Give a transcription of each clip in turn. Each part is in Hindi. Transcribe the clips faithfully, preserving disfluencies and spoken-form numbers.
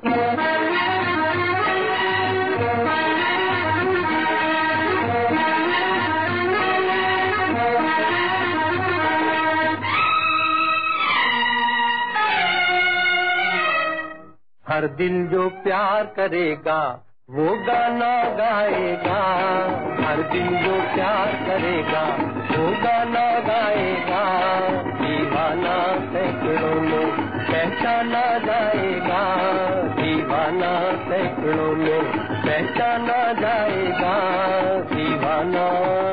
हर दिल जो प्यार करेगा वो गाना गाएगा, हर दिल जो प्यार करेगा वो गाना गाएगा, दीवाना सैकड़ों में पहचाना जाएगा, दीवाना सैकड़ों में पहचाना जाएगा, दीवाना।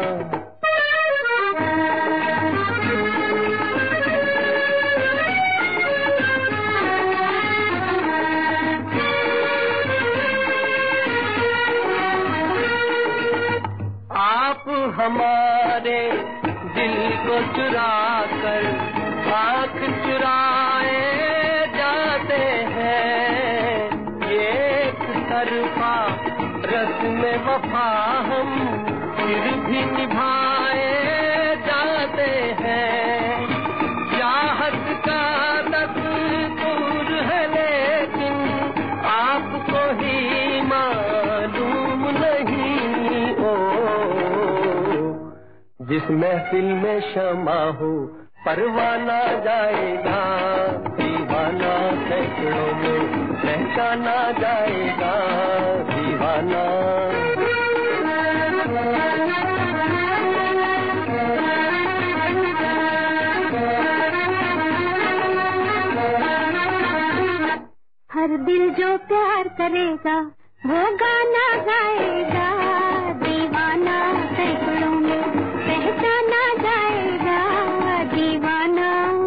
हमारे दिल को चुरा कर आँख चुराए जाते हैं, ये एक तरफा रस्म वफा हम फिर भी निभाए जाते हैं, चाहत का दस्तूर है लेकिन आपको ही मालूम नहीं। ओ जिस महफिल में शमा हो परवाना जाएगा, दीवाना सैकड़ों में पहचाना जाएगा, दीवाना। हर दिल जो प्यार करेगा वो गाना गाएगा, दीवाना सैकड़ों में पहचाना जाएगा, दीवाना।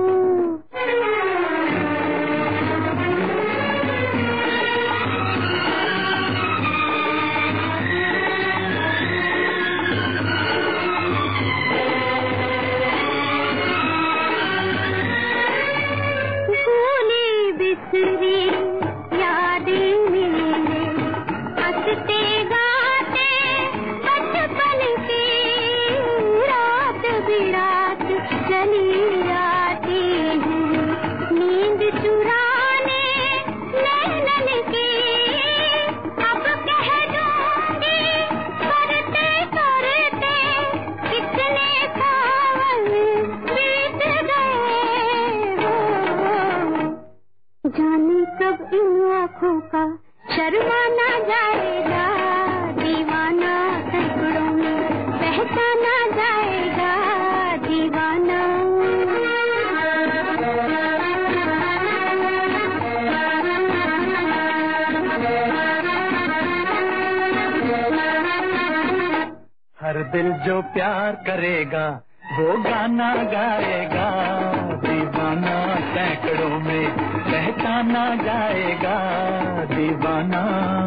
भूली बिसरी यादें मिले हंसते गाते बचपन की, रात बिरात चली आती है नींद चुराने नैनन की, अब कह दूंगी करते करते कितने साल बीत गए हो, जाने कब इन आँखों का शर्माना जाएगा, दीवाना सैकड़ों में पहचाना जाएगा, दीवाना। हर दिल जो प्यार करेगा वो गाना गाएगा, दीवाना सैकड़ों में पहचाना जाएगा, दीवाना।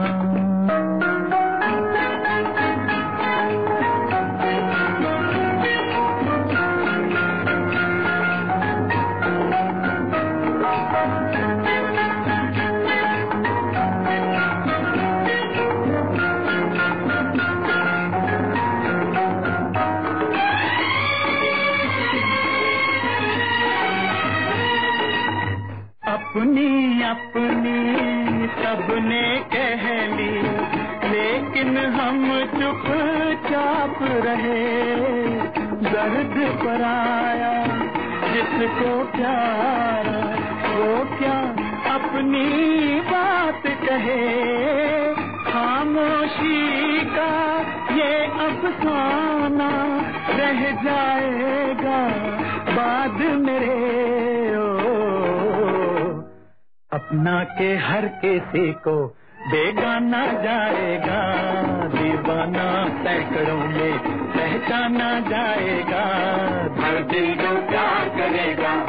अपनी अपनी सबने कह ली लेकिन हम चुपचाप रहे, दर्द पर आया जिसको प्यार वो क्या अपनी बात कहे, खामोशी का ये अफसाना रह जाएगा बाद मेरे। अपना के हर किसी को बेगाना जाएगा, दीवाना सैकड़ों में पहचाना जाएगा, हर दिल जो प्यार करेगा